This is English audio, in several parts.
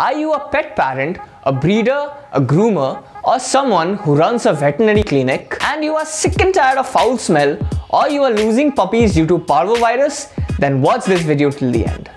Are you a pet parent, a breeder, a groomer, or someone who runs a veterinary clinic and you are sick and tired of foul smell, or you are losing puppies due to parvovirus? Then watch this video till the end.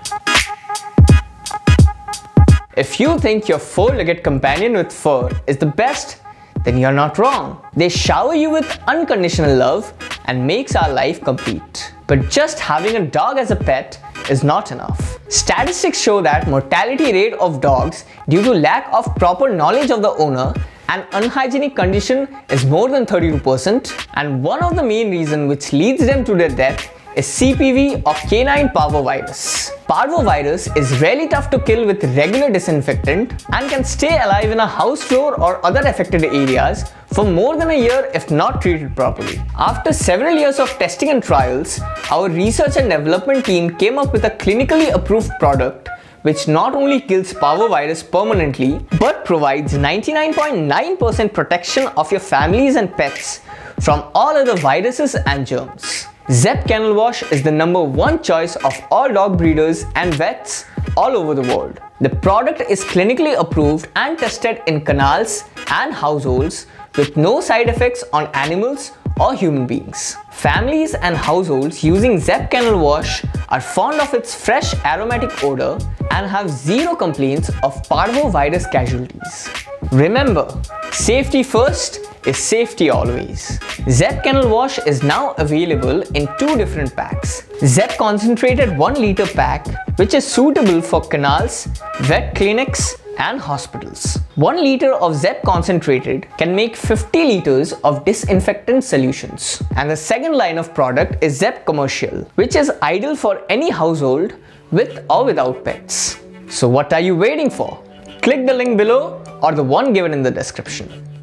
If you think your four-legged companion with fur is the best, then you're not wrong. They shower you with unconditional love and makes our life complete. But just having a dog as a pet is not enough. Statistics show that mortality rate of dogs due to lack of proper knowledge of the owner and unhygienic condition is more than 32%, and one of the main reasons which leads them to their death is CPV of canine parvovirus. Parvovirus is really tough to kill with regular disinfectant and can stay alive in a house floor or other affected areas for more than a year if not treated properly. After several years of testing and trials, our research and development team came up with a clinically approved product which not only kills parvovirus permanently but provides 99.9% protection of your families and pets from all other viruses and germs. Zepp Kennel Wash is the #1 choice of all dog breeders and vets all over the world. The product is clinically approved and tested in kennels and households with no side effects on animals or human beings. Families and households using Zepp Kennel Wash are fond of its fresh aromatic odor and have zero complaints of parvovirus casualties. Remember, safety first is safety always. Zepp Kennel Wash is now available in 2 different packs. Zepp Concentrated 1 liter pack, which is suitable for kennels, vet clinics and hospitals. 1 liter of Zepp Concentrated can make 50 liters of disinfectant solutions. And the second line of product is Zepp Commercial, which is ideal for any household with or without pets. So what are you waiting for? Click the link below or the one given in the description.